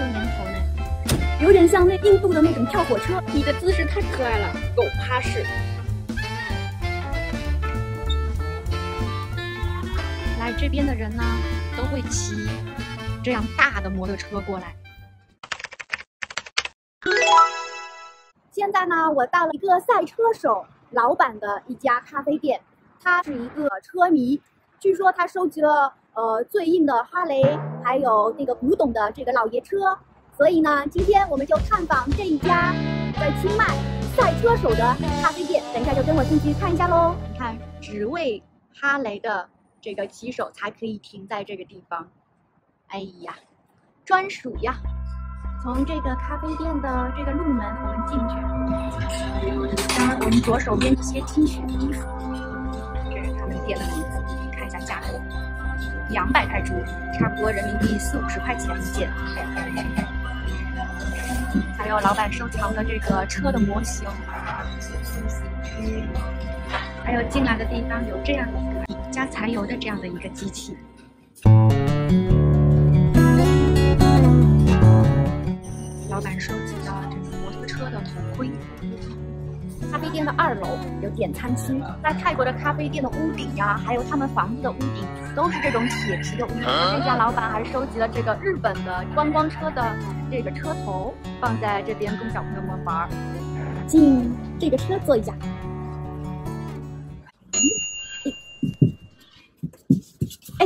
有年头呢，有点像那印度的那种跳火车。 你的姿势太可爱了，狗趴式。来这边的人呢，都会骑这样大的摩托车过来。 现在呢，我到了一个赛车手老板的一家咖啡店，他是一个车迷，据说他收集了最硬的哈雷，还有那个古董的这个老爷车，所以呢，今天我们就探访这一家在清迈赛车手的咖啡店，等一下就跟我进去看一下喽。 你看，只为哈雷的这个骑手才可以停在这个地方，哎呀，专属呀！从这个咖啡店的这个路门，我们进去。当然，我们左手边一些 T 恤、衣服，这是他们店的名字。看一下价格，200泰铢，差不多人民币40-50块钱一件。还有老板收藏的这个车的模型，还有进来的地方有这样一个加柴油的这样的一个机器。老板收集的这个摩托车的头盔。咖啡店的2楼有点餐区，在泰国的咖啡店的屋顶呀，还有他们房子的屋顶都是这种铁皮的屋顶。这家老板还收集了这个日本的观光车的这个车头，放在这边供小朋友们玩。 进这个车坐一下。哎，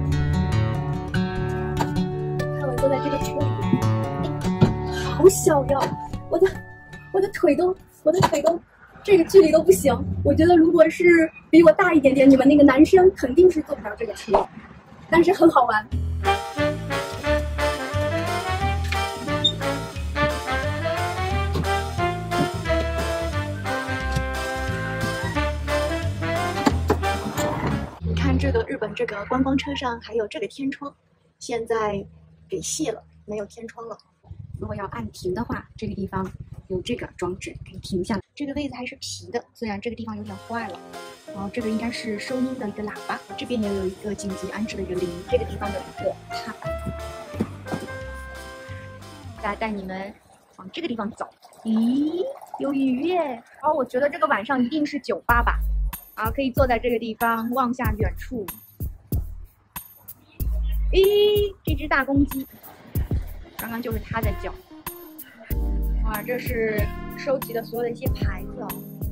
看我坐在这个车里。好小呀！我的腿都这个距离都不行。我觉得如果是比我大一点点，你们那个男生肯定是坐不了这个车，但是很好玩。 你看这个日本这个观光车上还有这个天窗，现在给卸了，没有天窗了。如果要按停的话，这个地方有这个装置可以停下来。这个位子还是皮的，虽然这个地方有点坏了。然后这个应该是收音的一个喇叭，这边也有一个紧急安置的一个铃，这个地方有一个踏板。再带你们往这个地方走。咦，有鱼耶！然后我觉得这个晚上一定是酒吧吧？啊，可以坐在这个地方望下远处。咦，这只大公鸡。刚刚就是他在叫。哇，这是收集的所有的一些牌子哦。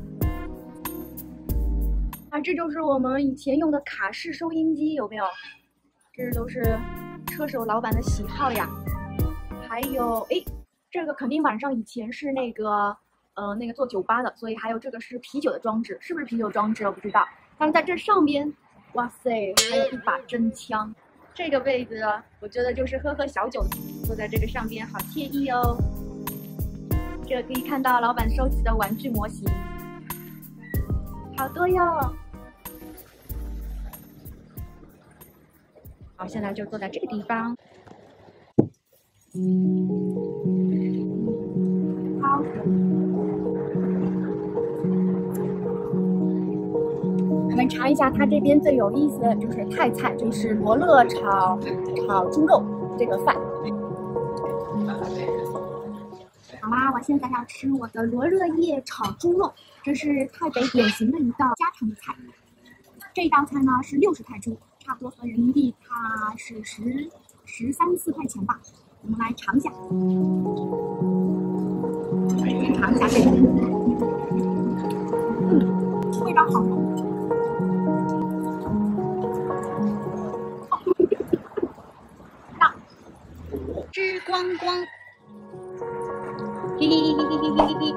啊，这就是我们以前用的卡式收音机，有没有？这都是车手老板的喜好呀。还有，哎，这个肯定晚上以前是那个做酒吧的，所以还有这个是啤酒的装置，是不是啤酒装置我不知道。但是在这上边，哇塞，还有一把真枪。这个位置我觉得就是喝小酒，坐在这个上边好惬意哦。这可以看到老板收集的玩具模型，好多哟。好，现在就坐在这个地方。好。 我们尝一下，它这边最有意思的就是泰菜，就是罗勒炒猪肉这个饭。好啦，我现在要吃我的罗勒叶炒猪肉，这是泰北典型的一道家常的菜。这道菜呢是60泰铢，差不多合人民币它是13-14块钱吧。我们来尝一下，先尝一下这个，味道好浓。 吃光光，嘿嘿嘿嘿嘿嘿嘿嘿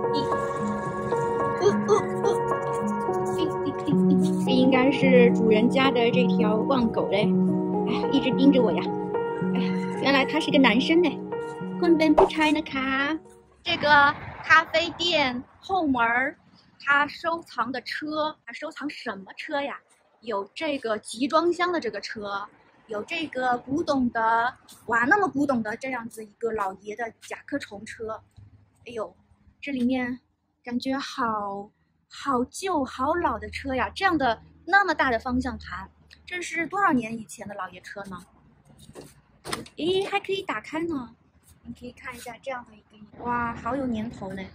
嘿，这应该是主人家的这条旺狗嘞，哎，一直盯着我呀，哎，原来他是个男生哎，坤本不拆呢卡。这个咖啡店后门，他收藏的车，他收藏什么车呀？有这个集装箱的这个车。有这个古董的，哇，那么古董的这样子一个老爷的甲壳虫车，哎呦，这里面感觉好旧好老的车呀！这样的那么大的方向盘，这是多少年以前的老爷车呢？咦，还可以打开呢， 你可以看一下这样的一个，哇，好有年头呢。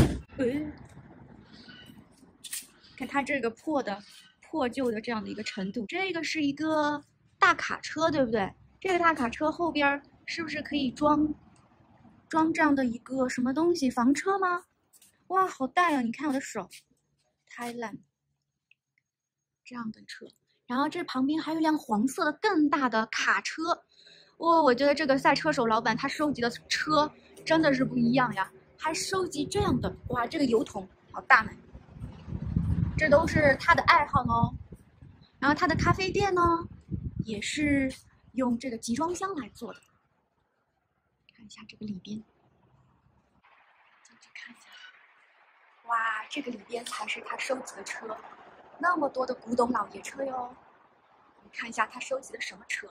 看它这个破旧的这样的一个程度。这个是一个大卡车，对不对？这个大卡车后边是不是可以装这样的一个什么东西？房车吗？哇，好大呀！你看我的手，太烂。这样的车，然后这旁边还有一辆黄色的更大的卡车。我觉得这个赛车手老板他收集的车真的是不一样呀，还收集这样的，哇，这个油桶好大呢。这都是他的爱好呢。然后他的咖啡店呢，也是用这个集装箱来做的。看一下这个里边，进去看一下。哇，这个里边才是他收集的车，那么多的古董老爷车哟。我们看一下他收集的什么车。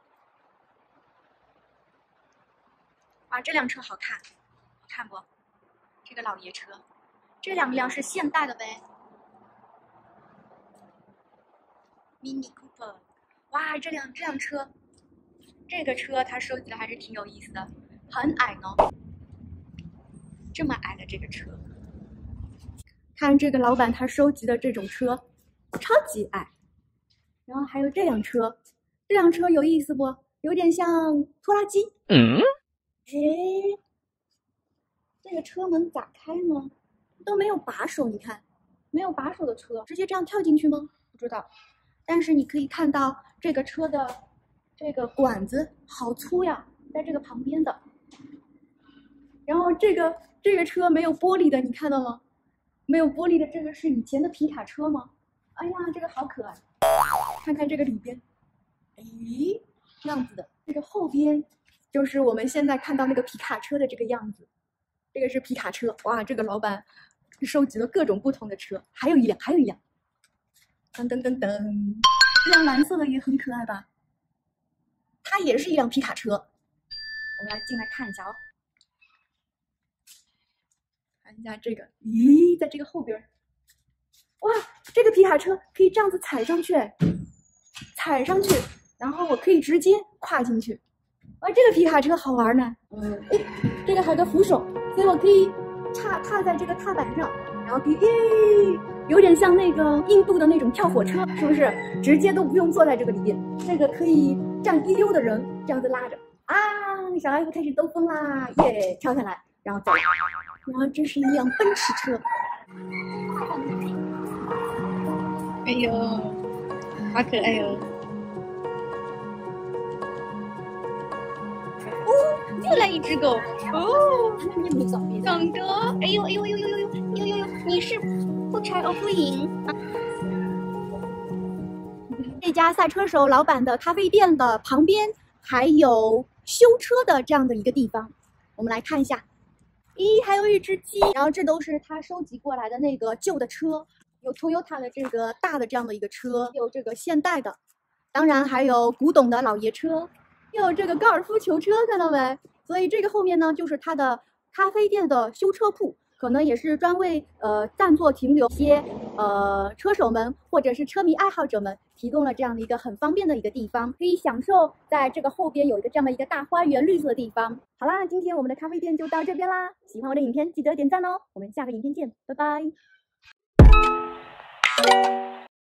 哇，这辆车好看，好看不？这个老爷车，这两辆是现代的呗。Mini Cooper， 哇，这辆车，这个车他收集的还是挺有意思的，很矮呢，这么矮的这个车。看这个老板他收集的这种车，超级矮。然后还有这辆车，这辆车有意思不？有点像拖拉机。诶，这个车门咋开呢？都没有把手，你看，没有把手的车，直接这样跳进去吗？不知道。但是你可以看到这个车的这个管子好粗呀，在这个旁边的。然后这个车没有玻璃的，你看到吗？没有玻璃的，这个是以前的皮卡车吗？哎呀，这个好可爱！看看这个里边，诶，这样子的。这个后边就是我们现在看到那个皮卡车的这个样子。这个是皮卡车，哇，这个老板收集了各种不同的车，还有一辆，噔噔噔噔，这辆蓝色的也很可爱吧？它也是一辆皮卡车。我们来进来看一下哦，看一下这个，咦，在这个后边，哇，这个皮卡车可以这样子踩上去，然后我可以直接跨进去。哇，这个皮卡车好玩呢。哎，这个还有个扶手，所以我可以踏在这个踏板上，然后可以，有点像那个印度的那种跳火车，是不是？直接都不用坐在这个里边，这个可以站一溜的人这样子拉着啊，小孩子开始兜风啦，耶，跳下来，然后走。然后这是一辆奔驰车。哎呦，好可爱哟！哦，又来一只狗哦，长着，哎呦，你是不柴哦不赢啊！这家赛车手老板的咖啡店的旁边还有修车的这样的一个地方，我们来看一下。咦，还有一只鸡，然后这都是他收集过来的那个旧的车，有 Toyota 的这个大的这样的一个车，有这个现代的，当然还有古董的老爷车，又有这个高尔夫球车，看到没？所以这个后面呢，就是他的咖啡店的修车铺，可能也是专为暂作停留一些车手们或者是车迷爱好者们提供了这样的一个很方便的一个地方，可以享受在这个后边有一个这样的一个大花园绿色的地方。好啦，今天我们的咖啡店就到这边啦，喜欢我的影片记得点赞哦，我们下个影片见，拜拜。